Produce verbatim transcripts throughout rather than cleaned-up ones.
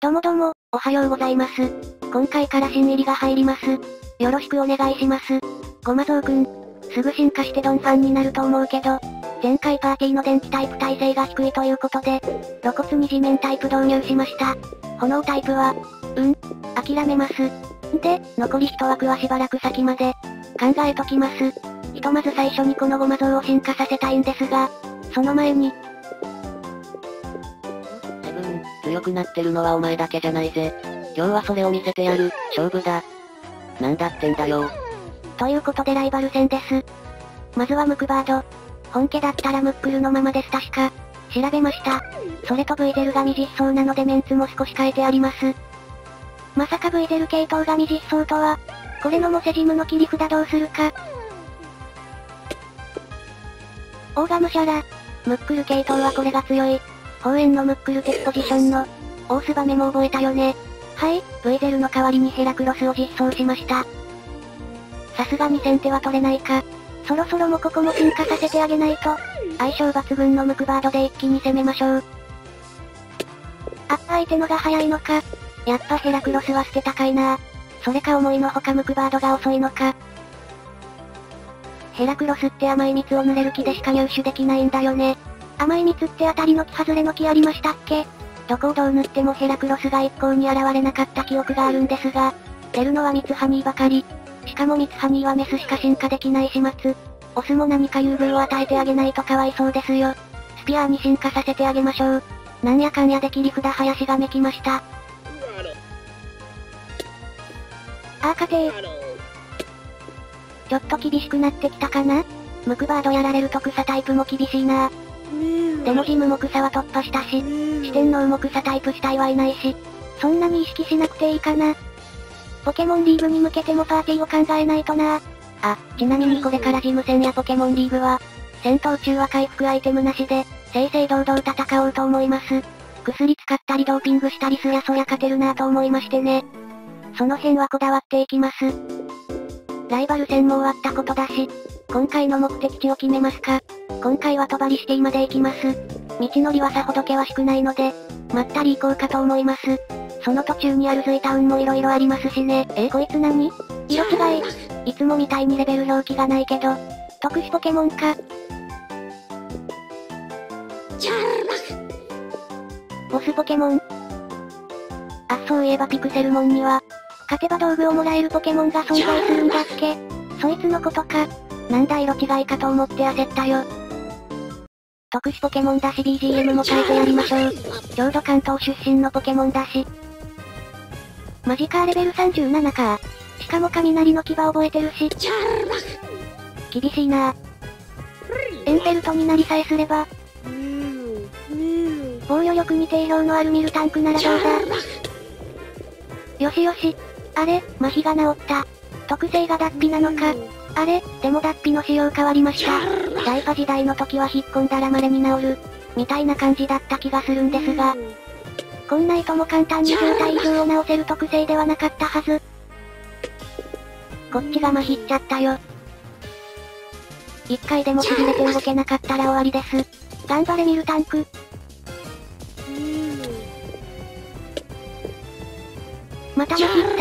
どうもどうも、おはようございます。今回から新入りが入ります。よろしくお願いします。ごまぞうくん、すぐ進化してドンファンになると思うけど、前回パーティーの電気タイプ耐性が低いということで、露骨に地面タイプ導入しました。炎タイプは、うん、諦めます。で、残り一枠はしばらく先まで、考えときます。ひとまず最初にこのごまぞうを進化させたいんですが、その前に、 セブン、強くなってるのはお前だけじゃないぜ。今日はそれを見せてやる、勝負だ。なんだってんだよ。 ということでライバル戦です。まずはムクバード。本家だったらムックルのままです確か。調べました。それと V ゼルが未実装なのでメンツも少し変えてあります。まさか V ゼル系統が未実装とは、これのモセジムの切り札どうするか。オーガムシャラ。ムックル系統はこれが強い。放炎のムックル的ポジションの、オースバメも覚えたよね。はい、V ゼルの代わりにヘラクロスを実装しました。さすがに先手は取れないか。そろそろもここも進化させてあげないと、相性抜群のムクバードで一気に攻めましょう。あ、相手のが早いのか。やっぱヘラクロスは捨て高いな。それか思いのほかムクバードが遅いのか。ヘラクロスって甘い蜜を濡れる木でしか入手できないんだよね。甘い蜜って当たりの木外れの木ありましたっけ？どこをどう塗ってもヘラクロスが一向に現れなかった記憶があるんですが、出るのは蜜ハニーばかり。しかも蜜ハニーはメスしか進化できない始末。オスも何か優遇を与えてあげないとかわいそうですよ。スピアーに進化させてあげましょう。なんやかんやで切り札林がめきました。あーかてー。ちょっと厳しくなってきたかな？ムクバードやられると草タイプも厳しいな。でもジムも草は突破したし、四天王も草タイプ主体はいないし、そんなに意識しなくていいかな。ポケモンリーグに向けてもパーティーを考えないとな。あ、ちなみにこれからジム戦やポケモンリーグは、戦闘中は回復アイテムなしで、正々堂々戦おうと思います。薬使ったりドーピングしたりすりゃそりゃ勝てるなぁと思いましてね。その辺はこだわっていきます。ライバル戦も終わったことだし、今回の目的地を決めますか。今回は帳シティまで行きます。道のりはさほど険しくないので、まったり行こうかと思います。その途中にあるズイタウンも色々ありますしね。え、こいつ何？色違い。いつもみたいにレベル表記がないけど、特殊ポケモンか。ボスポケモン。あ、そういえばピクセルモンには、勝てば道具をもらえるポケモンが存在するんだっけ？そいつのことか。なんだ色違いかと思って焦ったよ。特殊ポケモンだし ビージーエム も変えてやりましょう。ちょうど関東出身のポケモンだし。マジカーレベルさんじゅうななか。しかも雷の牙覚えてるし。厳しいなぁ。エンペルトになりさえすれば。防御力に定評のあるミルタンクならどうだ。よしよし。あれ、麻痺が治った。特性が脱皮なのか。あれ、でも脱皮の仕様変わりました。ダイパ時代の時は引っ込んだら稀に治る。みたいな感じだった気がするんですが。こんないとも簡単にじゅう体以上を治せる特性ではなかったはず。こっちが麻痺っちゃったよ。一回でも痺れて動けなかったら終わりです。頑張れミルタンク。また麻痺った。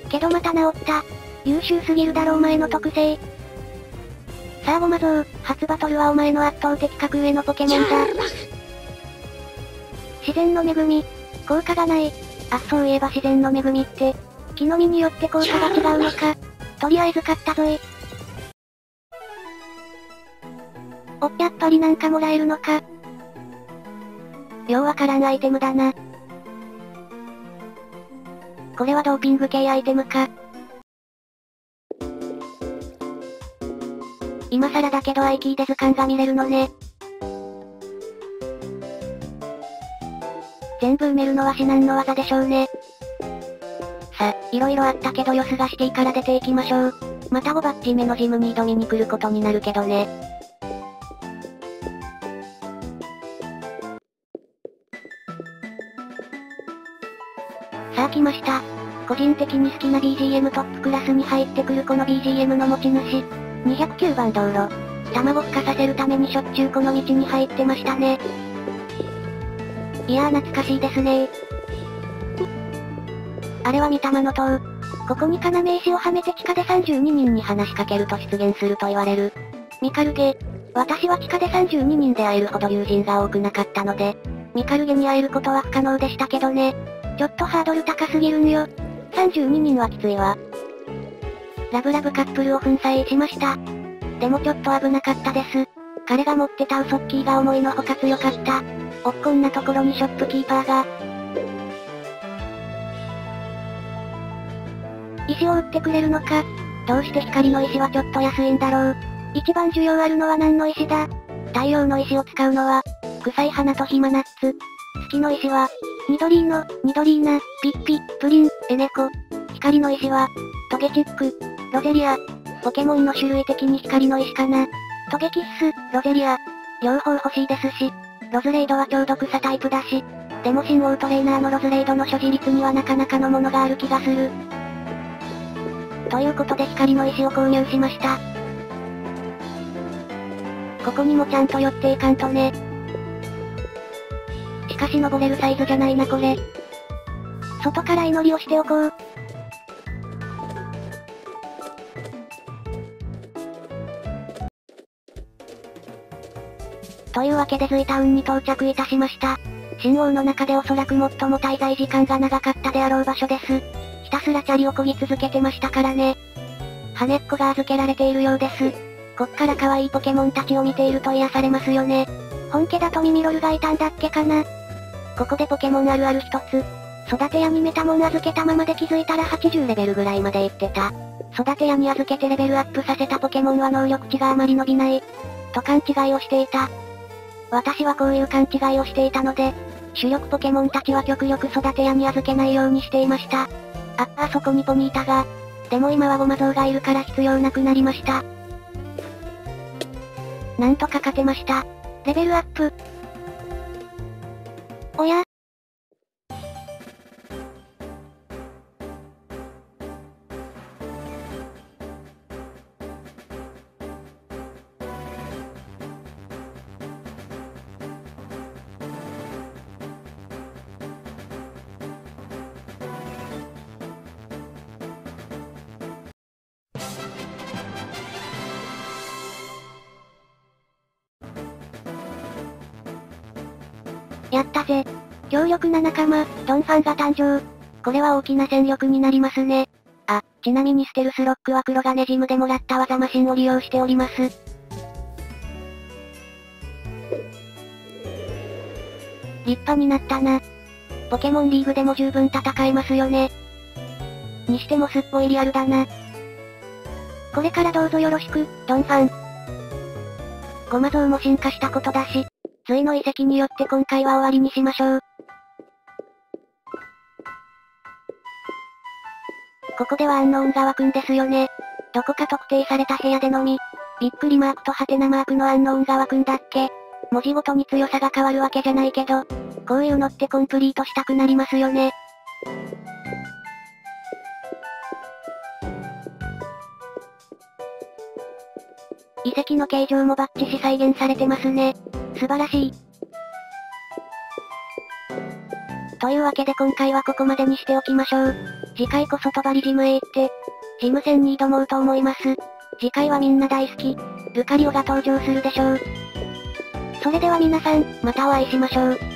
けどまた治った。優秀すぎるだろお前の特性。さあごまぞう、初バトルはお前の圧倒的格上のポケモンだ。自然の恵み、効果がない。あ、そういえば自然の恵みって、木の実によって効果が違うのか。とりあえず買ったぞい。お、やっぱりなんかもらえるのか。ようわからんアイテムだな。これはドーピング系アイテムか。今更だけどアイキーで図鑑が見れるのね。全部埋めるのは至難の技でしょうね。さ、色々あったけどよすがシティから出ていきましょう。またごバッチ目のジムに挑みに来ることになるけどね。さあ来ました。個人的に好きな ビージーエム トップクラスに入ってくるこの ビージーエム の持ち主。にひゃくきゅうばん道路。卵孵化させるためにしょっちゅうこの道に入ってましたね。いやー懐かしいですねー。 あれは見たまの塔。ここに要石をはめて地下でさんじゅうににんに話しかけると出現すると言われる。ミカルゲ。私は地下でさんじゅうににんで会えるほど友人が多くなかったので、ミカルゲに会えることは不可能でしたけどね。ちょっとハードル高すぎるんよ。さんじゅうににんはきついわ。ラブラブカップルを粉砕しました。でもちょっと危なかったです。彼が持ってたウソッキーが思いのほか強かった。おっこんなところにショップキーパーが。石を売ってくれるのか。どうして光の石はちょっと安いんだろう。一番需要あるのは何の石だ。太陽の石を使うのは、臭い花とヒマナッツ。月の石は、ニドリーノ、ニドリーナ、ピッピ、プリン、エネコ。光の石は、トゲチック、ロゼリア。ポケモンの種類的に光の石かな。トゲキッス、ロゼリア。両方欲しいですし、ロズレイドはちょうど草タイプだし、でも新王トレーナーのロズレイドの所持率にはなかなかのものがある気がする。ということで光の石を購入しました。ここにもちゃんと寄っていかんとね。しかし登れるサイズじゃないなこれ。外から祈りをしておこう。というわけでズイタウンに到着いたしました。新王の中でおそらく最も滞在時間が長かったであろう場所です。ひたすらチャリを漕ぎ続けてましたからね。羽っ子が預けられているようです。こっから可愛いポケモンたちを見ていると癒されますよね。本家だとミミロルがいたんだっけかな。ここでポケモンあるある一つ。育て屋にメタモン預けたままで気づいたらはちじゅうレベルぐらいまで行ってた。育て屋に預けてレベルアップさせたポケモンは能力値があまり伸びない。と勘違いをしていた。私はこういう勘違いをしていたので、主力ポケモンたちは極力育て屋に預けないようにしていました。あ、あそこにポニータが。でも今はゴマゾウがいるから必要なくなりました。なんとか勝てました。レベルアップ。おや？やったぜ。強力な仲間、ドンファンが誕生。これは大きな戦力になりますね。あ、ちなみにステルスロックは黒金ジムでもらった技マシンを利用しております。立派になったな。ポケモンリーグでも十分戦えますよね。にしてもすっごいリアルだな。これからどうぞよろしく、ドンファン。ゴマゾウも進化したことだし、隋の遺跡によって今回は終わりにしましょう。ここではアンノーンが湧くんですよね。どこか特定された部屋でのみ、びっくりマークとハテナマークのアンノーンが湧くんだっけ。文字ごとに強さが変わるわけじゃないけど、こういうのってコンプリートしたくなりますよね。遺跡の形状もバッチシ再現されてますね。素晴らしい。というわけで今回はここまでにしておきましょう。次回こそ帳ジムへ行って、ジム戦に挑もうと思います。次回はみんな大好き、ルカリオが登場するでしょう。それでは皆さん、またお会いしましょう。